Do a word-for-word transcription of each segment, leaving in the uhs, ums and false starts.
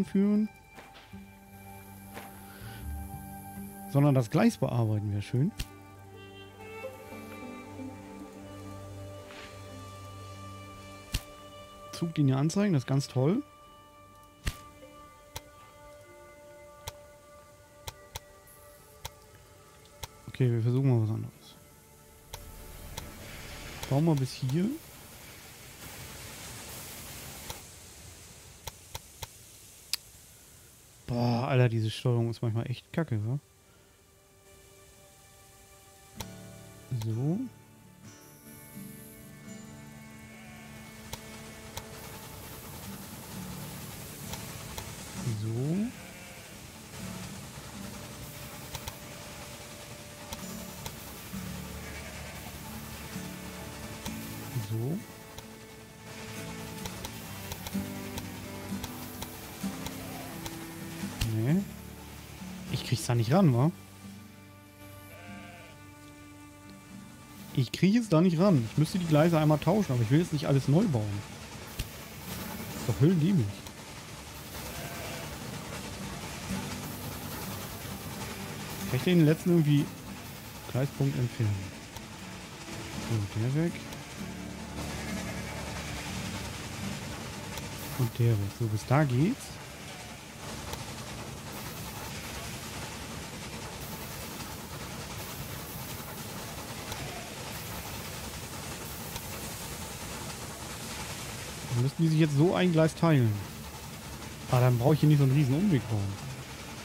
entführen. Sondern das Gleis bearbeiten wäre schön. Zuglinie anzeigen, das ist ganz toll. Okay, wir versuchen mal was anderes. Bauen wir bis hier. Boah, Alter, diese Steuerung ist manchmal echt kacke, wa? So. So. So. Nee. Ich krieg's da nicht ran, wa? Ich kriege es da nicht ran. Ich müsste die Gleise einmal tauschen, aber ich will jetzt nicht alles neu bauen. Das ist doch höllenliebig. Kann ich den letzten irgendwie Gleispunkt entfernen? So, der weg. Und der weg. So, bis da geht's. Dann müssten die sich jetzt so ein Gleis teilen. Aber dann brauche ich hier nicht so einen riesen Umweg bauen.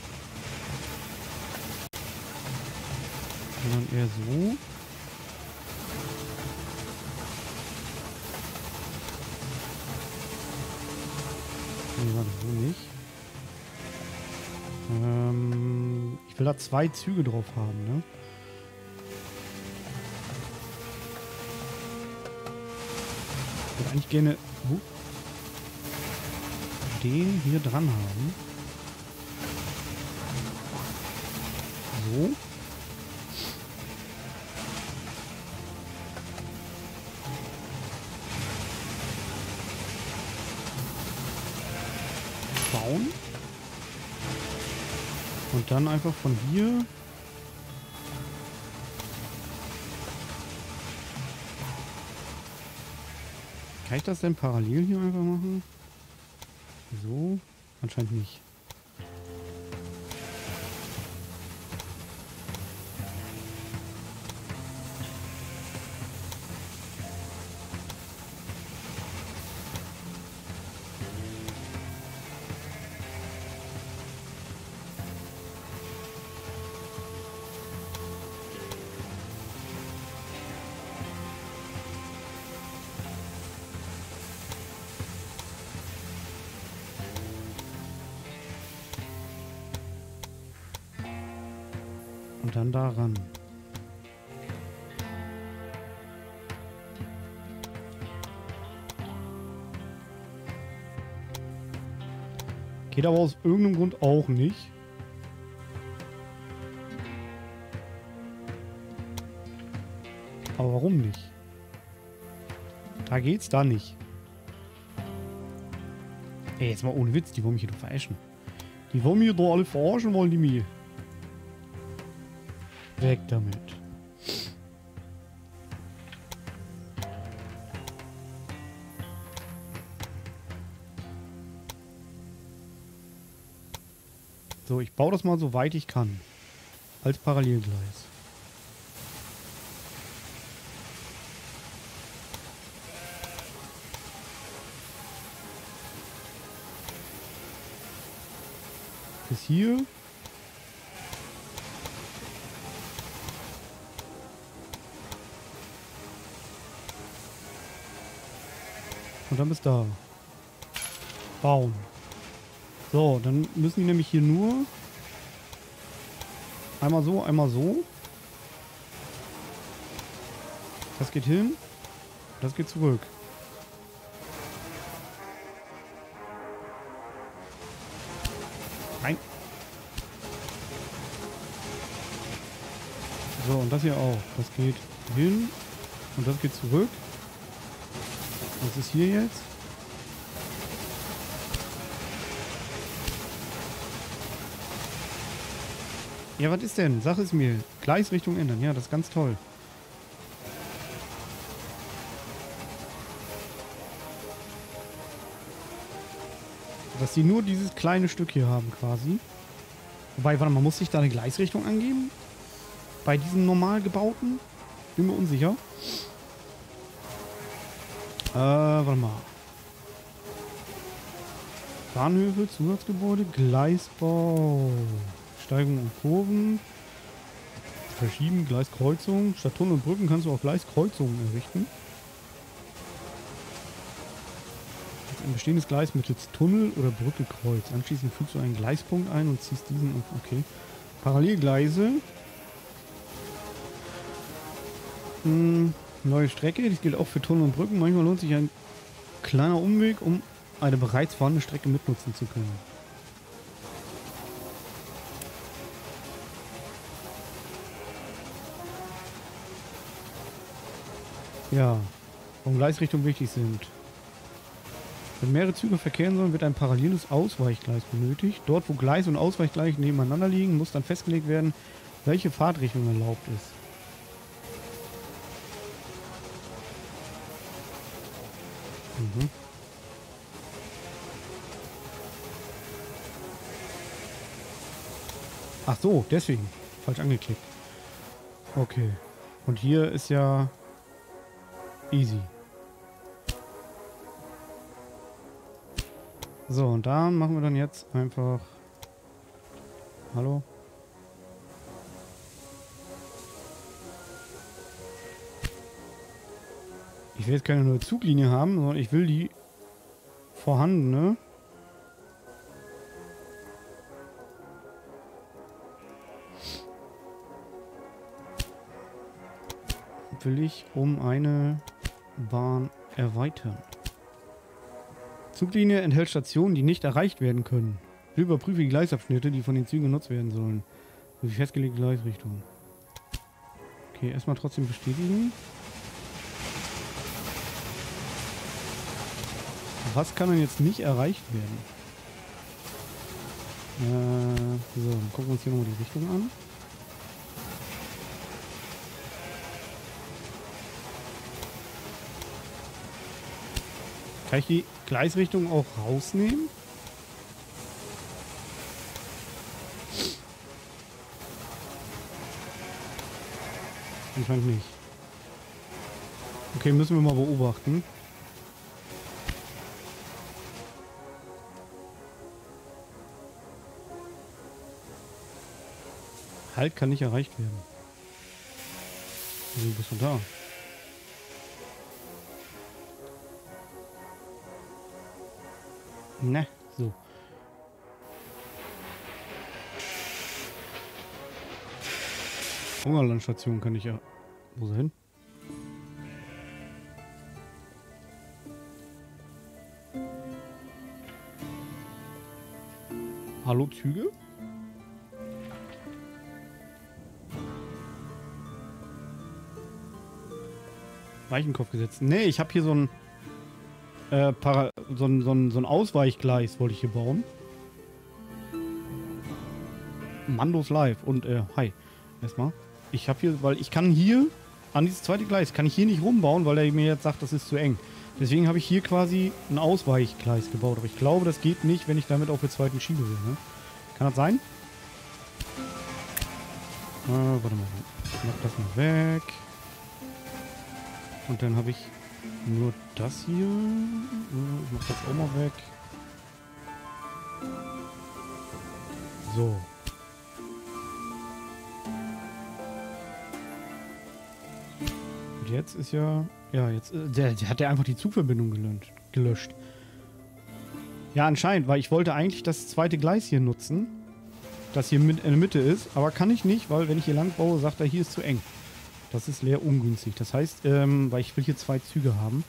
Sondern eher so. Nee, warte, so nicht. Ähm, ich will da zwei Züge drauf haben, ne? Ich würde eigentlich gerne uh, den hier dran haben. So. Bauen. Und dann einfach von hier kann ich das denn parallel hier einfach machen? So? Anscheinend nicht. Und dann daran. Geht aber aus irgendeinem Grund auch nicht. Aber warum nicht? Da geht's, da nicht. Ey, jetzt mal ohne Witz, die wollen mich hier doch verarschen. Die wollen mich doch alle verarschen, wollen die mir. Weg damit. So, ich baue das mal so weit ich kann. Als Parallelgleis. Bis hier. Und dann bis da. Bauen. So, dann müssen die nämlich hier nur einmal so, einmal so. Das geht hin. Das geht zurück. Nein. So, und das hier auch. Das geht hin. Und das geht zurück. Was ist hier jetzt? Ja, was ist denn? Sag es mir. Gleisrichtung ändern. Ja, das ist ganz toll. Dass die nur dieses kleine Stück hier haben quasi. Wobei, warte mal, muss ich da eine Gleisrichtung angeben? Bei diesen normal gebauten? Bin mir unsicher. Äh, warte mal. Bahnhöfe, Zusatzgebäude, Gleisbau. Steigung und Kurven. Verschieben, Gleiskreuzung. Statt Tunnel und Brücken kannst du auch Gleiskreuzungen errichten. Ein bestehendes Gleis mittels Tunnel oder Brücke kreuzt. Anschließend fügst du einen Gleispunkt ein und ziehst diesen auf. Okay. Parallelgleise. Hm, neue Strecke. Das gilt auch für Tunnel und Brücken. Manchmal lohnt sich ein kleiner Umweg, um eine bereits vorhandene Strecke mitnutzen zu können. Ja, warum Gleisrichtungen wichtig sind. Wenn mehrere Züge verkehren sollen, wird ein paralleles Ausweichgleis benötigt. Dort, wo Gleis und Ausweichgleis nebeneinander liegen, muss dann festgelegt werden, welche Fahrtrichtung erlaubt ist. Mhm. Ach so, deswegen. Falsch angeklickt. Okay. Und hier ist ja easy. So, und da machen wir dann jetzt einfach... Hallo? Ich will jetzt keine neue Zuglinie haben, sondern ich will die vorhandene. Will ich um eine Bahn erweitern. Zuglinie enthält Stationen, die nicht erreicht werden können. Überprüfe die Gleisabschnitte, die von den Zügen genutzt werden sollen. Sowie festgelegte Gleisrichtung. Okay, erstmal trotzdem bestätigen. Was kann denn jetzt nicht erreicht werden? Äh, so, dann gucken wir uns hier nochmal die Richtung an. Kann ich die Gleisrichtung auch rausnehmen? Anscheinend nicht. Okay, müssen wir mal beobachten. Halt kann nicht erreicht werden. Wie bist du da? Ne, so. Hungerlandstation kann ich ja... Wo ist er hin? Hallo Züge? Weichenkopf gesetzt. Nee, ich habe hier so ein... Äh, para, so ein, so ein, so ein Ausweichgleis wollte ich hier bauen. Mandos live. Und, äh, hi. Erstmal. Ich habe hier, weil ich kann hier, an dieses zweite Gleis, kann ich hier nicht rumbauen, weil er mir jetzt sagt, das ist zu eng. Deswegen habe ich hier quasi ein Ausweichgleis gebaut. Aber ich glaube, das geht nicht, wenn ich damit auf den zweiten schiebe will, ne? Kann das sein? Äh, warte mal. Ich mach das mal weg. Und dann habe ich nur das hier. Ich mach das auch mal weg. So. Und jetzt ist ja... Ja, jetzt... Der, der hat ja einfach die Zugverbindung gelöscht. gelöscht. Ja, anscheinend, weil ich wollte eigentlich das zweite Gleis hier nutzen. Das hier mit in der Mitte ist. Aber kann ich nicht, weil wenn ich hier lang baue, sagt er, hier ist zu eng. Das ist leer ungünstig. Das heißt, ähm, weil ich will hier zwei Züge haben.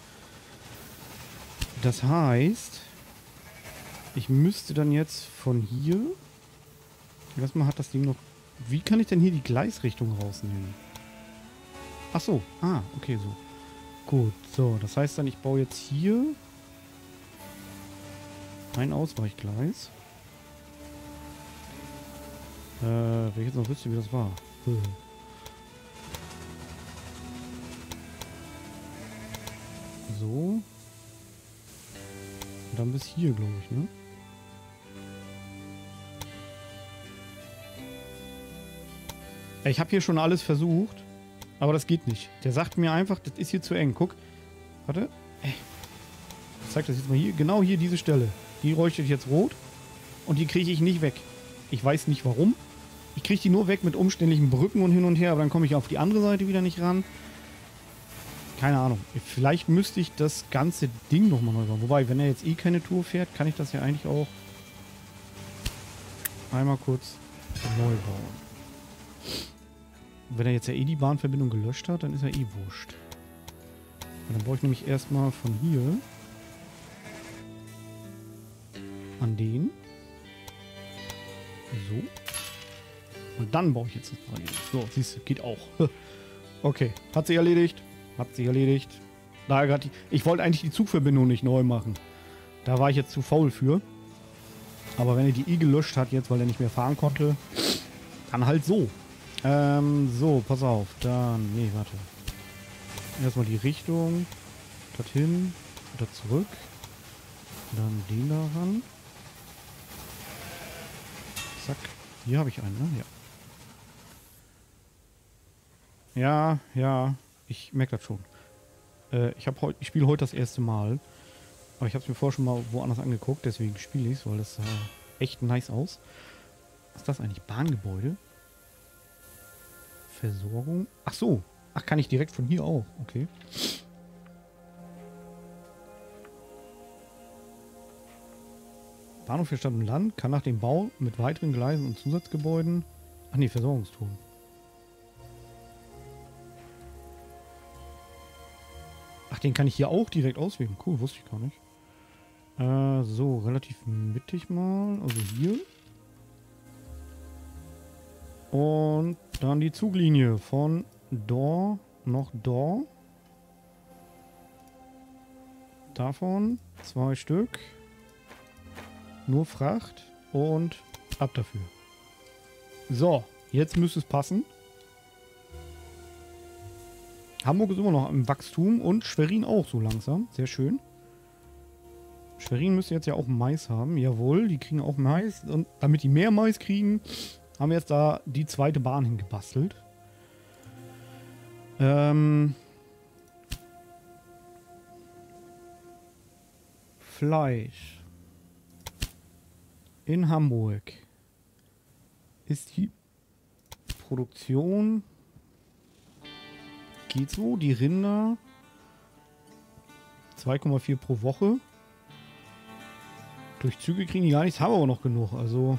Das heißt, ich müsste dann jetzt von hier... Erstmal hat das Ding noch... Wie kann ich denn hier die Gleisrichtung rausnehmen? Ach so. Ah, okay, so. Gut, so. Das heißt dann, ich baue jetzt hier ein Ausweichgleis. Äh, wenn ich jetzt noch wüsste, wie das war. Hm. So. Und dann bis hier, glaube ich, ne? Ich habe hier schon alles versucht, aber das geht nicht. Der sagt mir einfach, das ist hier zu eng. Guck. Warte. Ich zeig das jetzt mal hier. Genau hier diese Stelle. Die leuchtet jetzt rot und die kriege ich nicht weg. Ich weiß nicht warum. Ich kriege die nur weg mit umständlichen Brücken und hin und her, aber dann komme ich auf die andere Seite wieder nicht ran. Keine Ahnung. Vielleicht müsste ich das ganze Ding nochmal neu bauen. Wobei, wenn er jetzt eh keine Tour fährt, kann ich das ja eigentlich auch einmal kurz neu bauen. Wenn er jetzt ja eh die Bahnverbindung gelöscht hat, dann ist er eh wurscht. Und dann brauche ich nämlich erstmal von hier an den. So. Und dann baue ich jetzt das Parallel. So, siehst du, geht auch. Okay, hat sich erledigt. Hat sich erledigt. Da grad die, ich wollte eigentlich die Zugverbindung nicht neu machen. Da war ich jetzt zu faul für. Aber wenn er die eh gelöscht hat jetzt, weil er nicht mehr fahren konnte, dann halt so. Ähm, so, pass auf. Dann, nee, warte. Erstmal die Richtung. Dorthin. Wieder zurück. Dann den da ran. Zack. Hier habe ich einen, ne? Ja. Ja, ja. Ich merke das schon. Äh, ich, ich spiele heute das erste Mal. Aber ich habe es mir vorher schon mal woanders angeguckt. Deswegen spiele ich es, weil das sah echt nice aus. Was ist das eigentlich? Bahngebäude? Versorgung? Ach so. Ach, kann ich direkt von hier auch. Okay. Bahnhof für Stadt und Land kann nach dem Bau mit weiteren Gleisen und Zusatzgebäuden... Ach nee, Versorgungsturm. Ach, den kann ich hier auch direkt auswählen. Cool, wusste ich gar nicht. Äh, so, relativ mittig mal. Also hier. Und dann die Zuglinie von da nach da. Davon zwei Stück. Nur Fracht und ab dafür. So, jetzt müsste es passen. Hamburg ist immer noch im Wachstum und Schwerin auch so langsam. Sehr schön. Schwerin müsste jetzt ja auch Mais haben. Jawohl, die kriegen auch Mais. Und damit die mehr Mais kriegen, haben wir jetzt da die zweite Bahn hingebastelt. Ähm... Fleisch. In Hamburg ist die Produktion... Geht so, die Rinder zwei Komma vier pro Woche. Durch Züge kriegen die gar nichts, haben aber noch genug. Also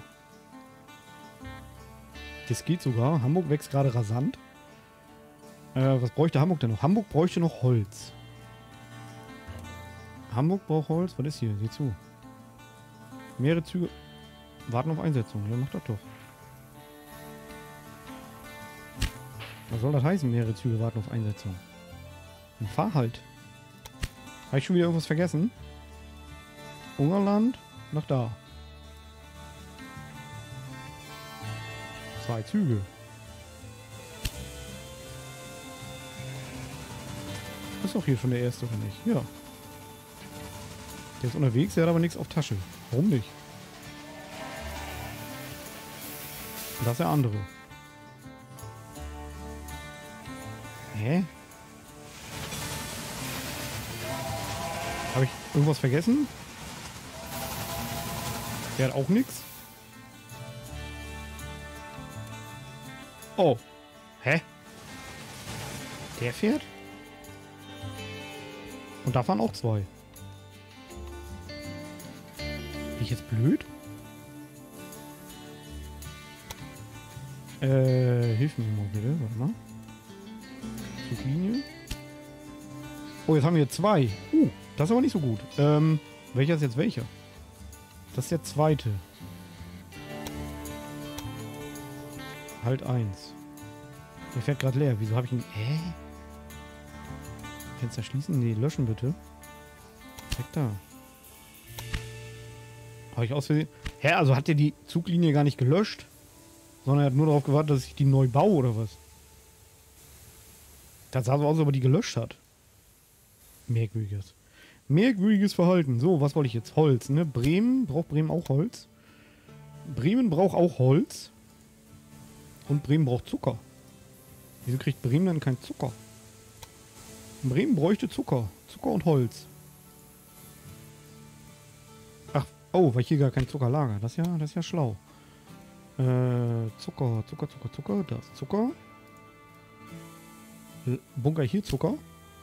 das geht sogar. Hamburg wächst gerade rasant. Äh, was bräuchte Hamburg denn noch? Hamburg bräuchte noch Holz. Hamburg braucht Holz. Was ist hier? Sieh zu. Mehrere Züge warten auf Einsetzung. Ja, macht das doch. Was soll das heißen, mehrere Züge warten auf Einsetzung? Dann fahr halt. Habe ich schon wieder irgendwas vergessen? Ungarland, nach da. Zwei Züge. Ist doch hier schon der erste, oder nicht? Ja. Der ist unterwegs, der hat aber nichts auf Tasche. Warum nicht? Und das ist der andere. Hä? Habe ich irgendwas vergessen? Der hat auch nichts. Oh. Hä? Der fährt? Und da fahren auch zwei. Bin ich jetzt blöd? Äh, hilf mir mal bitte. Warte mal. Linie. Oh, jetzt haben wir zwei. Uh, das ist aber nicht so gut. Ähm, welcher ist jetzt welcher? Das ist der zweite. Halt eins. Der fährt gerade leer. Wieso habe ich ihn... Hä? Fenster schließen? Nee, löschen bitte. Weg da. Habe ich aus Versehen... Hä, also hat der die Zuglinie gar nicht gelöscht? Sondern er hat nur darauf gewartet, dass ich die neu baue oder was. Das sah so aus, als ob er die gelöscht hat. Merkwürdiges. Merkwürdiges Verhalten. So, was wollte ich jetzt? Holz, ne? Bremen, braucht Bremen auch Holz? Bremen braucht auch Holz. Und Bremen braucht Zucker. Wieso kriegt Bremen dann kein Zucker? Bremen bräuchte Zucker. Zucker und Holz. Ach, oh, weil ich hier gar kein Zucker lager. Das ist ja, das ist ja schlau. Äh, Zucker, Zucker, Zucker, Zucker. Da ist Zucker. L- Bunker ich hier Zucker?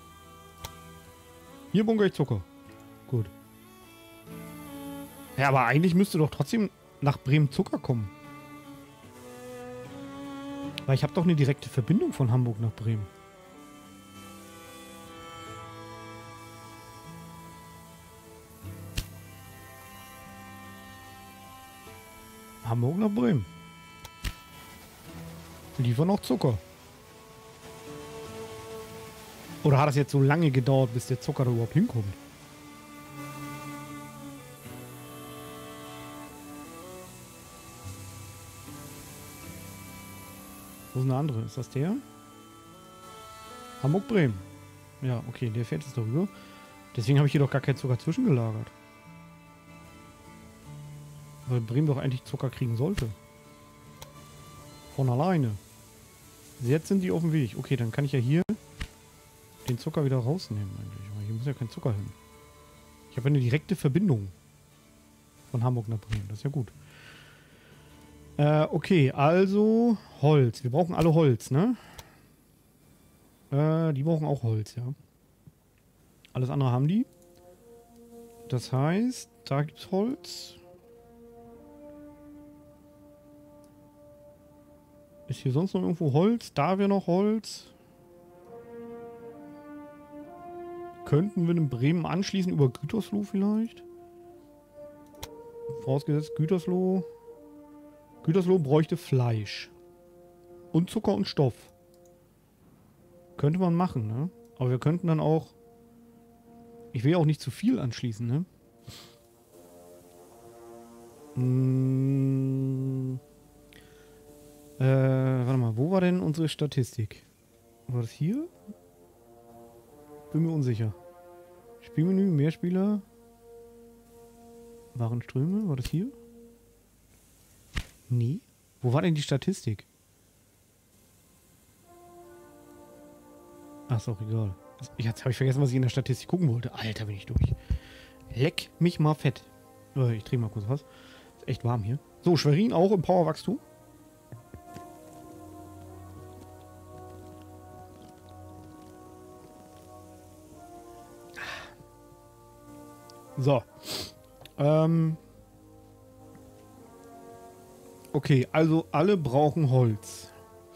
Hier bunker ich Zucker. Gut. Ja, aber eigentlich müsste doch trotzdem nach Bremen Zucker kommen. Weil ich habe doch eine direkte Verbindung von Hamburg nach Bremen. Hamburg nach Bremen. Liefern auch Zucker. Oder hat das jetzt so lange gedauert, bis der Zucker da überhaupt hinkommt? Wo ist eine andere? Ist das der? Hamburg-Bremen. Ja, okay, der fährt jetzt darüber. Deswegen habe ich hier doch gar keinen Zucker zwischengelagert. Weil Bremen doch eigentlich Zucker kriegen sollte. Von alleine. Jetzt sind die auf dem Weg. Okay, dann kann ich ja hier den Zucker wieder rausnehmen eigentlich. Aber hier muss ja kein Zucker hin. Ich habe eine direkte Verbindung von Hamburg nach Bremen. Das ist ja gut. Äh, okay, also Holz. Wir brauchen alle Holz, ne? Äh, die brauchen auch Holz, ja. Alles andere haben die. Das heißt, da gibt's Holz. Ist hier sonst noch irgendwo Holz? Da wäre noch Holz. Könnten wir in Bremen anschließen über Gütersloh vielleicht? Vorausgesetzt Gütersloh. Gütersloh bräuchte Fleisch. Und Zucker und Stoff. Könnte man machen, ne? Aber wir könnten dann auch... Ich will ja auch nicht zu viel anschließen, ne? Hm... Äh, warte mal, wo war denn unsere Statistik? War das hier? Bin mir unsicher. Spielmenü, Mehrspieler. Warenströme, war das hier? Nee. Wo war denn die Statistik? Ach, ist auch egal. Jetzt habe ich vergessen, was ich in der Statistik gucken wollte. Alter, bin ich durch. Leck mich mal fett. Äh, ich drehe mal kurz was. Ist echt warm hier. So, Schwerin auch im Powerwachstum. So. Ähm. Okay, also alle brauchen Holz.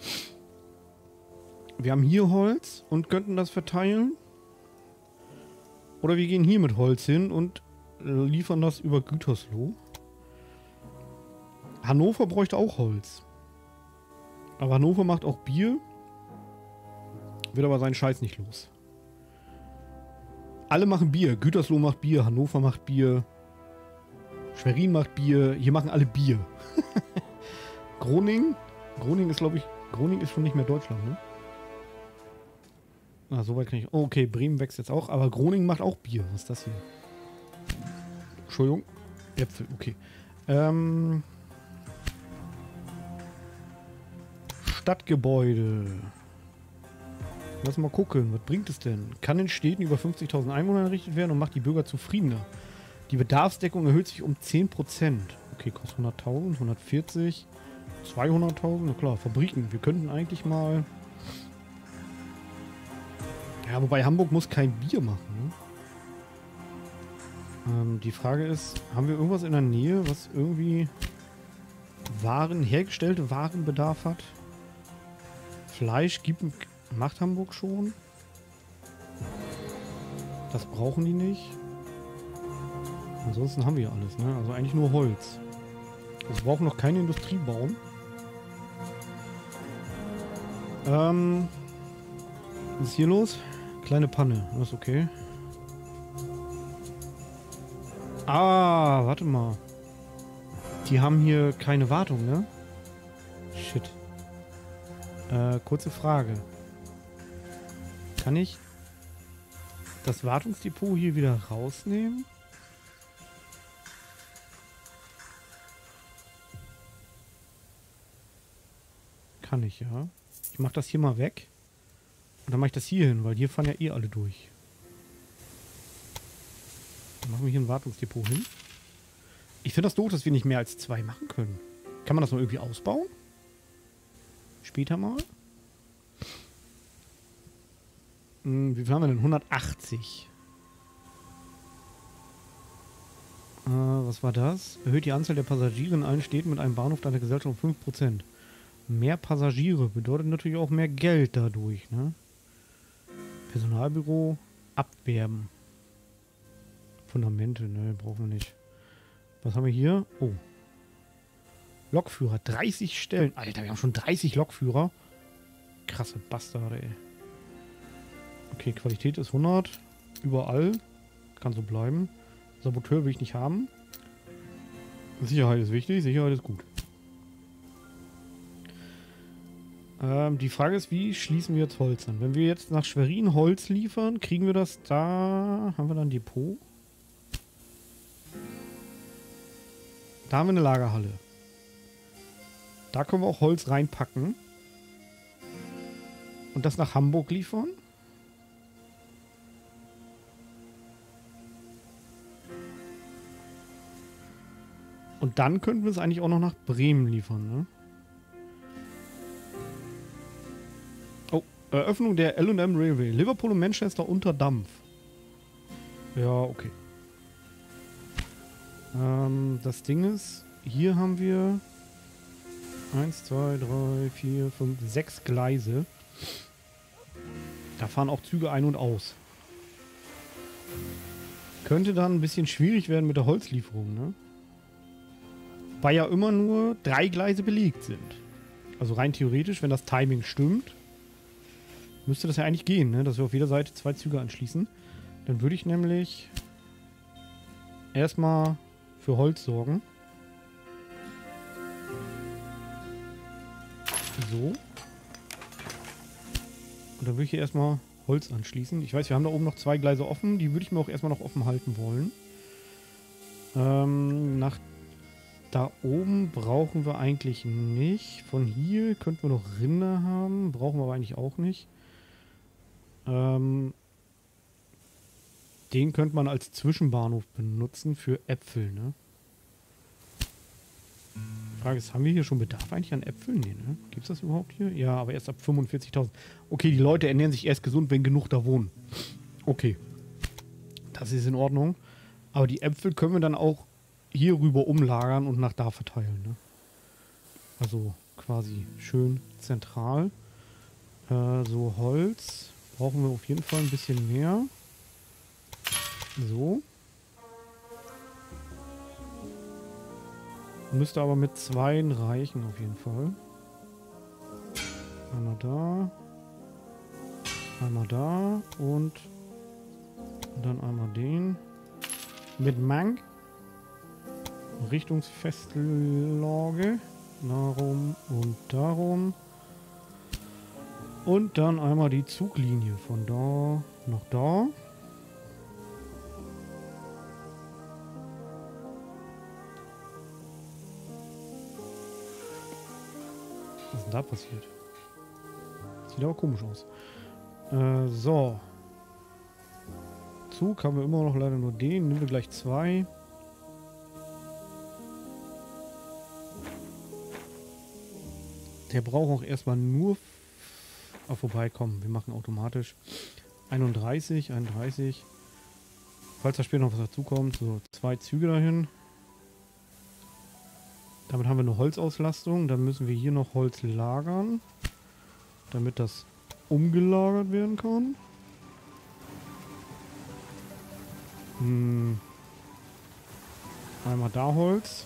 Wir haben hier Holz und könnten das verteilen. Oder wir gehen hier mit Holz hin und liefern das über Gütersloh. Hannover bräuchte auch Holz. Aber Hannover macht auch Bier. Wird aber seinen Scheiß nicht los. Alle machen Bier. Gütersloh macht Bier, Hannover macht Bier. Schwerin macht Bier. Hier machen alle Bier. Groningen. Groningen ist, glaube ich... Groningen ist schon nicht mehr Deutschland, ne? Ah, soweit kann ich... Oh, okay, Bremen wächst jetzt auch. Aber Groningen macht auch Bier. Was ist das hier? Entschuldigung. Äpfel, okay. Ähm... Stadtgebäude. Lass mal gucken, was bringt es denn? Kann in Städten über fünfzigtausend Einwohner errichtet werden und macht die Bürger zufriedener. Die Bedarfsdeckung erhöht sich um zehn Prozent. Okay, kostet hunderttausend, hundertvierzig, zweihunderttausend. Na klar, Fabriken. Wir könnten eigentlich mal... Ja, wobei Hamburg muss kein Bier machen, ne? Ähm, die Frage ist, haben wir irgendwas in der Nähe, was irgendwie Waren, hergestellte Warenbedarf hat? Fleisch gibt, macht Hamburg schon. Das brauchen die nicht. Ansonsten haben wir ja alles, ne? Also eigentlich nur Holz. Wir brauchen noch keine Industrie bauen. Ähm, was ist hier los? Kleine Panne, das ist okay. Ah, warte mal. Die haben hier keine Wartung, ne? Äh, kurze Frage. Kann ich das Wartungsdepot hier wieder rausnehmen? Kann ich, ja. Ich mache das hier mal weg. Und dann mache ich das hier hin, weil hier fahren ja eh alle durch. Dann machen wir hier ein Wartungsdepot hin. Ich finde das doof, dass wir nicht mehr als zwei machen können. Kann man das noch irgendwie ausbauen? Später mal. Hm, wie viel haben wir denn? hundertachtzig. Äh, was war das? Erhöht die Anzahl der Passagiere in allen Städten mit einem Bahnhof deiner Gesellschaft um fünf Prozent. Mehr Passagiere bedeutet natürlich auch mehr Geld dadurch, ne? Personalbüro abwerben. Fundamente, ne, brauchen wir nicht. Was haben wir hier? Oh. Lokführer, dreißig Stellen. Alter, wir haben schon dreißig Lokführer. Krasse Bastarde, ey. Okay, Qualität ist hundert. Überall. Kann so bleiben. Saboteur will ich nicht haben. Sicherheit ist wichtig. Sicherheit ist gut. Ähm, die Frage ist, wie schließen wir jetzt Holz an? Wenn wir jetzt nach Schwerin Holz liefern, kriegen wir das da... Haben wir dann ein Depot? Da haben wir eine Lagerhalle. Da können wir auch Holz reinpacken. Und das nach Hamburg liefern. Und dann könnten wir es eigentlich auch noch nach Bremen liefern, ne? Oh, Eröffnung der L und M Railway. Liverpool und Manchester unter Dampf. Ja, okay. Ähm, das Ding ist, hier haben wir eins, zwei, drei, vier, fünf, sechs Gleise. Da fahren auch Züge ein und aus. Könnte dann ein bisschen schwierig werden mit der Holzlieferung, ne? Weil ja immer nur drei Gleise belegt sind. Also rein theoretisch, wenn das Timing stimmt, müsste das ja eigentlich gehen, ne? Dass wir auf jeder Seite zwei Züge anschließen. Dann würde ich nämlich erstmal für Holz sorgen. So. Und dann würde ich hier erstmal Holz anschließen. Ich weiß, wir haben da oben noch zwei Gleise offen. Die würde ich mir auch erstmal noch offen halten wollen. Ähm, nach da oben brauchen wir eigentlich nicht. Von hier könnten wir noch Rinder haben. Brauchen wir aber eigentlich auch nicht. Ähm, den könnte man als Zwischenbahnhof benutzen für Äpfel, ne? Die Frage ist, haben wir hier schon Bedarf eigentlich an Äpfeln? Nee, ne? Gibt es das überhaupt hier? Ja, aber erst ab fünfundvierzigtausend. Okay, die Leute ernähren sich erst gesund, wenn genug da wohnen. Okay. Das ist in Ordnung. Aber die Äpfel können wir dann auch hier rüber umlagern und nach da verteilen, ne? Also quasi schön zentral. Äh, so Holz brauchen wir auf jeden Fall ein bisschen mehr. So. Müsste aber mit zweien reichen auf jeden Fall. Einmal da. Einmal da. Und dann einmal den. Mit Mang. Richtungsfestlage. Darum und darum. Und dann einmal die Zuglinie von da nach da. Was ist denn da passiert? Sieht aber komisch aus. Äh, so. Zug haben wir immer noch leider nur den. Nehmen wir gleich zwei. Der braucht auch erstmal nur... Ah, vorbeikommen. Wir machen automatisch einunddreißig, einunddreißig. Falls da später noch was dazukommt, so zwei Züge dahin. Damit haben wir eine Holzauslastung. Dann müssen wir hier noch Holz lagern, damit das umgelagert werden kann. Hm. Einmal da Holz.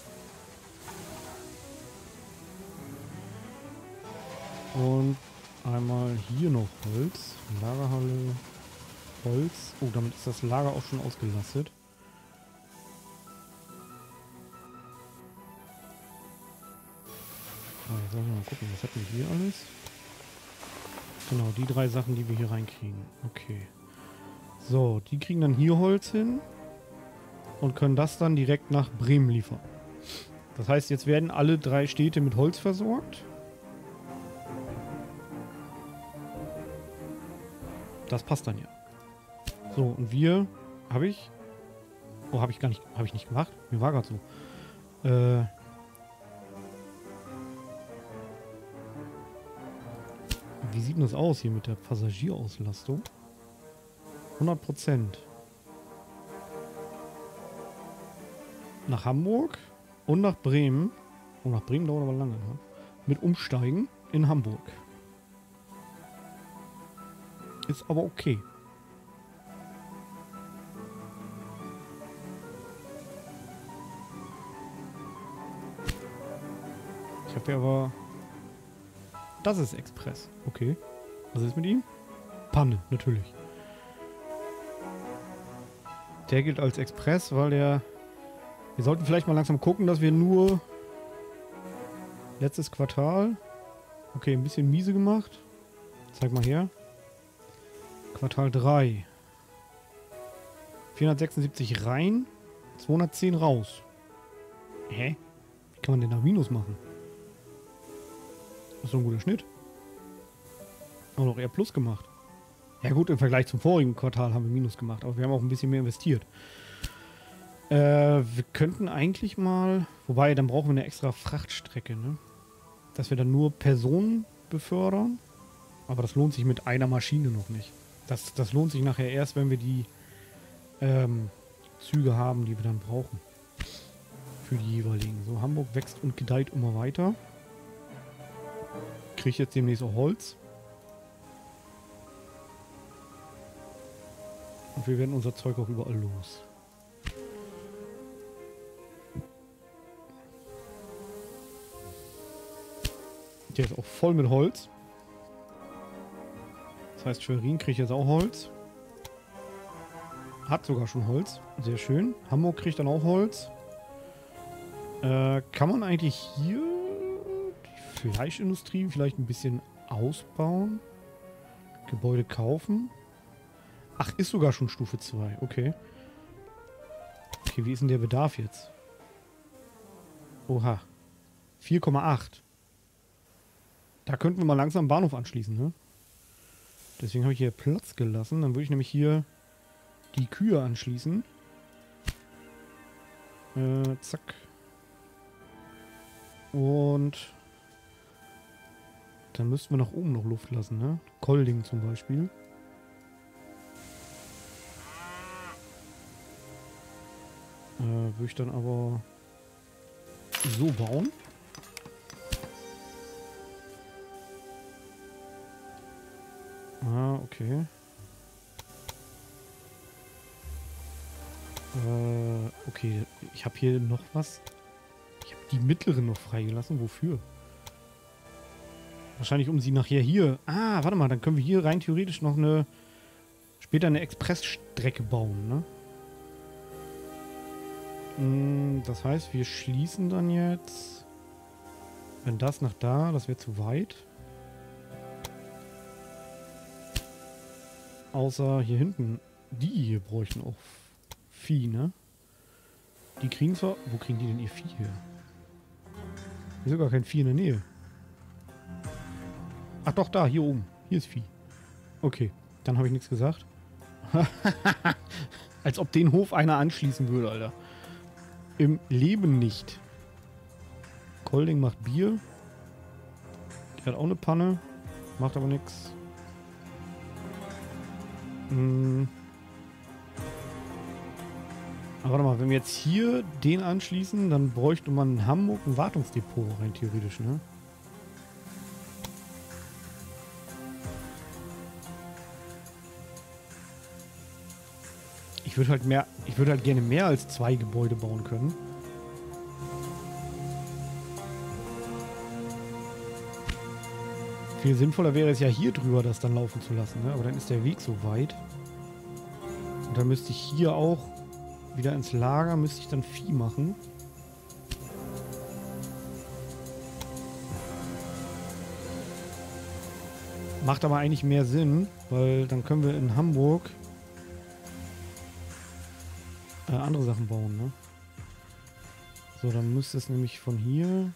Und einmal hier noch Holz. Lagerhalle. Holz. Oh, damit ist das Lager auch schon ausgelastet. Ah, jetzt sollen wir mal gucken, was hatten wir hier alles? Genau, die drei Sachen, die wir hier reinkriegen. Okay. So, die kriegen dann hier Holz hin und können das dann direkt nach Bremen liefern. Das heißt, jetzt werden alle drei Städte mit Holz versorgt. Das passt dann ja. So, und wir... Habe ich... Oh, habe ich gar nicht... Habe ich nicht gemacht? Mir war gerade so. Äh... Wie sieht denn das aus hier mit der Passagierauslastung? hundert Prozent. Nach Hamburg und nach Bremen. Oh, nach Bremen dauert aber lange, ne? Mit Umsteigen in Hamburg. Ist aber okay. Ich habe ja aber... Das ist Express. Okay. Was ist mit ihm? Panne, natürlich. Der gilt als Express, weil der... Wir sollten vielleicht mal langsam gucken, dass wir nur... Letztes Quartal. Okay, ein bisschen miese gemacht. Zeig mal her. Quartal drei. vierhundertsechsundsiebzig rein, zweihundertzehn raus. Hä? Wie kann man denn da Minus machen? Das ist so ein guter Schnitt. Auch noch eher Plus gemacht. Ja gut, im Vergleich zum vorigen Quartal haben wir Minus gemacht, aber wir haben auch ein bisschen mehr investiert. Äh, wir könnten eigentlich mal... Wobei, dann brauchen wir eine extra Frachtstrecke, ne? Dass wir dann nur Personen befördern. Aber das lohnt sich mit einer Maschine noch nicht. Das, das lohnt sich nachher erst, wenn wir die ähm, Züge haben, die wir dann brauchen. Für die jeweiligen. So, Hamburg wächst und gedeiht immer weiter. Kriege ich jetzt demnächst auch Holz. Und wir werden unser Zeug auch überall los. Der ist auch voll mit Holz. Das heißt, Schwerin kriegt jetzt auch Holz. Hat sogar schon Holz. Sehr schön. Hamburg kriegt dann auch Holz. Äh, kann man eigentlich hier die Fleischindustrie vielleicht ein bisschen ausbauen? Gebäude kaufen? Ach, ist sogar schon Stufe zwei. Okay. Okay, wie ist denn der Bedarf jetzt? Oha. vier Komma acht. Da könnten wir mal langsam einen Bahnhof anschließen, ne? Deswegen habe ich hier Platz gelassen. Dann würde ich nämlich hier die Kühe anschließen. Äh, zack. Und dann müssten wir nach oben noch Luft lassen, ne? Kolding zum Beispiel. Äh, würde ich dann aber so bauen. Ah, okay. Äh, okay, ich habe hier noch was. Ich habe die mittleren noch freigelassen. Wofür? Wahrscheinlich, um sie nachher hier... Ah, warte mal, dann können wir hier rein theoretisch noch eine... Später eine Expressstrecke bauen, ne? Hm, das heißt, wir schließen dann jetzt... Wenn das nach da, das wäre zu weit. Außer hier hinten. Die hier bräuchten auch Vieh, ne? Die kriegen zwar... Wo kriegen die denn ihr Vieh her? Hier ist sogar kein Vieh in der Nähe. Ach doch, da, hier oben. Hier ist Vieh. Okay, dann habe ich nichts gesagt. Als ob den Hof einer anschließen würde, Alter. Im Leben nicht. Kolding macht Bier. Der hat auch eine Panne. Macht aber nichts. Hm. Aber warte mal, wenn wir jetzt hier den anschließen, dann bräuchte man in Hamburg ein Wartungsdepot, rein theoretisch, ne? Ich würde halt mehr, ich würde halt gerne mehr als zwei Gebäude bauen können. Viel sinnvoller wäre es ja hier drüber, das dann laufen zu lassen, ne? Aber dann ist der Weg so weit. Und dann müsste ich hier auch wieder ins Lager, müsste ich dann Vieh machen. Macht aber eigentlich mehr Sinn, weil dann können wir in Hamburg äh, andere Sachen bauen, ne? So, dann müsste es nämlich von hier...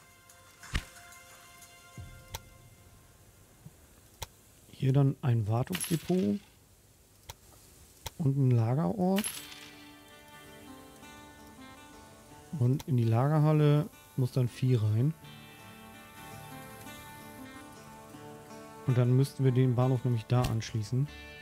Hier dann ein Wartungsdepot und ein Lagerort. Und in die Lagerhalle muss dann Vieh rein. Und dann müssten wir den Bahnhof nämlich da anschließen.